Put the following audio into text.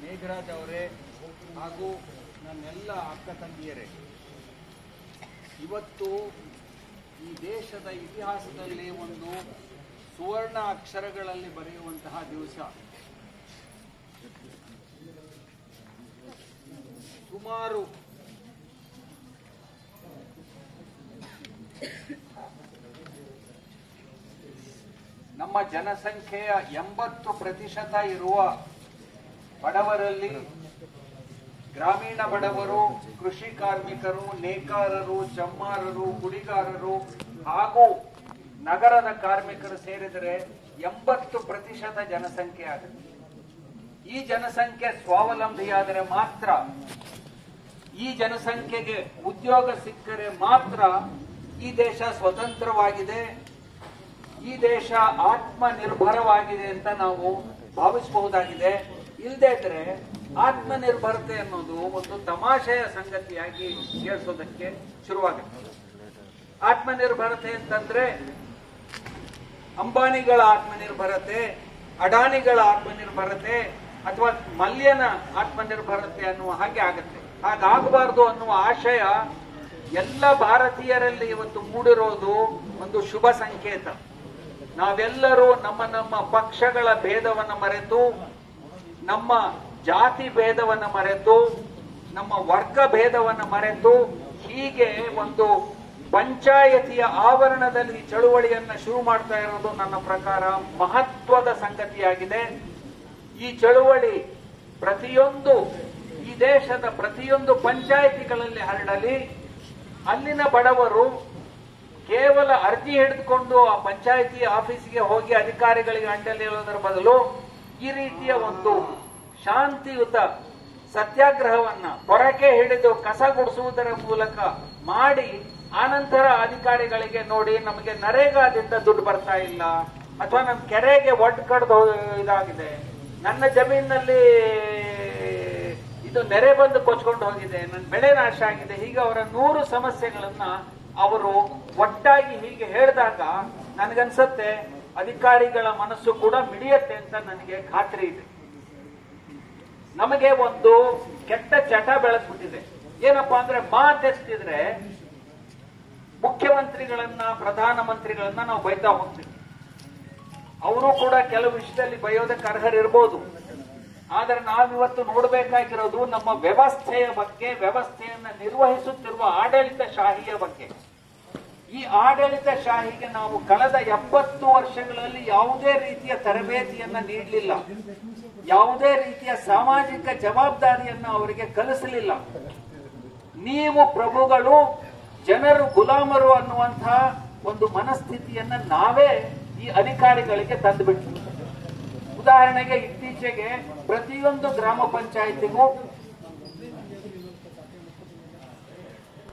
ಮೇಘರಾಜ್ ಅವರೇ ಹಾಗೂ ನನ್ನೆಲ್ಲ ಅಕ್ಕ ತಂಗಿಯರೇ, ಇವತ್ತು ಈ ದೇಶದ ಇತಿಹಾಸದಲ್ಲಿ ಒಂದು ಸುವರ್ಣ ಅಕ್ಷರಗಳಲ್ಲಿ ಬರೆಯುವಂತಹ ದಿವಸ. ಸುಮಾರು ನಮ್ಮ ಜನಸಂಖ್ಯೆಯ 80% ಇರುವ ಬಡವರಲ್ಲಿ ಗ್ರಾಮೀಣ ಬಡವರು, ಕೃಷಿ ಕಾರ್ಮಿಕರು, ನೇಕಾರರು, ಚಮ್ಮಾರರು, ಗುಡಿಗಾರರು ಹಾಗೂ ನಗರದ ಕಾರ್ಮಿಕರು ಸೇರಿದರೆ 80% ಜನಸಂಖ್ಯೆ ಆಗುತ್ತೆ. ಈ ಜನಸಂಖ್ಯೆ ಸ್ವಾವಲಂಬಿಯಾದರೆ ಮಾತ್ರ, ಈ ಜನಸಂಖ್ಯೆಗೆ ಉದ್ಯೋಗ ಸಿಕ್ಕರೆ ಮಾತ್ರ ಈ ದೇಶ ಸ್ವತಂತ್ರವಾಗಿದೆ, ಈ ದೇಶ ಆತ್ಮನಿರ್ಭರವಾಗಿದೆ ಅಂತ ನಾವು ಭಾವಿಸಬಹುದಾಗಿದೆ. ಇಲ್ಲದೇ ಇದ್ರೆ ಆತ್ಮನಿರ್ಭರತೆ ಅನ್ನೋದು ಒಂದು ತಮಾಷೆಯ ಸಂಗತಿಯಾಗಿ ಕೇಳಿಸೋದಕ್ಕೆ ಶುರುವಾಗುತ್ತೆ. ಆತ್ಮನಿರ್ಭರತೆ ಅಂತಂದ್ರೆ ಅಂಬಾನಿಗಳ ಆತ್ಮನಿರ್ಭರತೆ, ಅಡಾನಿಗಳ ಆತ್ಮನಿರ್ಭರತೆ ಅಥವಾ ಮಲ್ಯನ ಆತ್ಮನಿರ್ಭರತೆ ಅನ್ನುವ ಹಾಗೆ ಆಗುತ್ತೆ. ಹಾಗಾಗಬಾರದು ಅನ್ನುವ ಆಶಯ ಎಲ್ಲ ಭಾರತೀಯರಲ್ಲಿ ಇವತ್ತು ಮೂಡಿರೋದು ಒಂದು ಶುಭ ಸಂಕೇತ. ನಾವೆಲ್ಲರೂ ನಮ್ಮ ನಮ್ಮ ಪಕ್ಷಗಳ ಭೇದವನ್ನು ಮರೆತು, ನಮ್ಮ ಜಾತಿ ಭೇದವನ್ನು ಮರೆತು, ನಮ್ಮ ವರ್ಗ ಭೇದವನ್ನು ಮರೆತು ಹೀಗೆ ಒಂದು ಪಂಚಾಯತಿಯ ಆವರಣದಲ್ಲಿ ಚಳುವಳಿಯನ್ನ ಶುರು ಮಾಡ್ತಾ ಇರೋದು ನನ್ನ ಪ್ರಕಾರ ಮಹತ್ವದ ಸಂಗತಿಯಾಗಿದೆ. ಈ ಚಳುವಳಿ ಈ ದೇಶದ ಪ್ರತಿಯೊಂದು ಪಂಚಾಯತಿಗಳಲ್ಲಿ ಹರಡಲಿ. ಅಲ್ಲಿನ ಬಡವರು ಕೇವಲ ಅರ್ಜಿ ಹಿಡಿದುಕೊಂಡು ಆ ಪಂಚಾಯತಿ ಆಫೀಸಿಗೆ ಹೋಗಿ ಅಧಿಕಾರಿಗಳಿಗೆ ಅಂಟಲ್ಲಿ ಹೇಳೋದರ ಬದಲು ಈ ರೀತಿಯ ಒಂದು ಶಾಂತಿಯುತ ಸತ್ಯಾಗ್ರಹವನ್ನ ಹೊರಕೆ ಹಿಡಿದು ಕಸ ಗುಡಿಸುವುದರ ಮೂಲಕ ಮಾಡಿ ಆನಂತರ ಅಧಿಕಾರಿಗಳಿಗೆ ನೋಡಿ ನಮಗೆ ನರೇಗಾದಿಂದ ದುಡ್ಡು ಬರ್ತಾ ಇಲ್ಲ, ಅಥವಾ ನಮ್ಮ ಕೆರೆಗೆ ಒಟ್ಟು ಕಡ್ದು ಇದಾಗಿದೆ, ನನ್ನ ಜಮೀನಿನಲ್ಲಿ ಇದು ನೆರೆ ಬಂದು ಕೊಚ್ಕೊಂಡು ಹೋಗಿದೆ, ನನ್ನ ಬೆಳೆ ನಾಶ ಆಗಿದೆ, ಹೀಗೆ ಅವರ 100 ಸಮಸ್ಯೆಗಳನ್ನ ಅವರು ಒಟ್ಟಾಗಿ ಹೀಗೆ ಹೇಳಿದಾಗ ನನಗನ್ಸತ್ತೆ ಅಧಿಕಾರಿಗಳ ಮನಸ್ಸು ಕೂಡ ಮಿಡಿಯತ್ತೆ ಅಂತ ನನಗೆ ಖಾತ್ರಿ ಇದೆ. ನಮಗೆ ಒಂದು ಕೆಟ್ಟ ಚಟ ಬೆಳೆದ್ಬಿಟ್ಟಿದೆ. ಏನಪ್ಪಾ ಅಂದ್ರೆ ಮಾತೆತ್ತಿದ್ರೆ ಮುಖ್ಯಮಂತ್ರಿಗಳನ್ನ, ಪ್ರಧಾನಮಂತ್ರಿಗಳನ್ನ ನಾವು ಬೈತಾ ಹೋಗ್ತೀವಿ. ಅವರು ಕೂಡ ಕೆಲವು ವಿಷಯದಲ್ಲಿ ಬೈಯೋದಕ್ಕೆ ಅರ್ಹರಿರ್ಬೋದು. ಆದರೆ ನಾವಿವತ್ತು ನೋಡಬೇಕಾಗಿರೋದು ನಮ್ಮ ವ್ಯವಸ್ಥೆಯ ಬಗ್ಗೆ, ವ್ಯವಸ್ಥೆಯನ್ನ ನಿರ್ವಹಿಸುತ್ತಿರುವ ಆಡಳಿತ ಶಾಹಿಯ ಬಗ್ಗೆ. ಈ ಆಡಳಿತ ಶಾಹಿಗೆ ನಾವು ಕಳೆದ 70 ವರ್ಷಗಳಲ್ಲಿ ಯಾವುದೇ ರೀತಿಯ ತರಬೇತಿಯನ್ನ ನೀಡಲಿಲ್ಲ, ಯಾವುದೇ ರೀತಿಯ ಸಾಮಾಜಿಕ ಜವಾಬ್ದಾರಿಯನ್ನ ಅವರಿಗೆ ಕಲಿಸಲಿಲ್ಲ. ನೀವು ಪ್ರಭುಗಳು, ಜನರು ಗುಲಾಮರು ಅನ್ನುವಂತಹ ಒಂದು ಮನಸ್ಥಿತಿಯನ್ನ ನಾವೇ ಈ ಅಧಿಕಾರಿಗಳಿಗೆ ತಂದುಬಿಟ್ವಿ. ಉದಾಹರಣೆಗೆ ಇತ್ತೀಚೆಗೆ ಪ್ರತಿಯೊಂದು ಗ್ರಾಮ ಪಂಚಾಯಿತಿಗೂ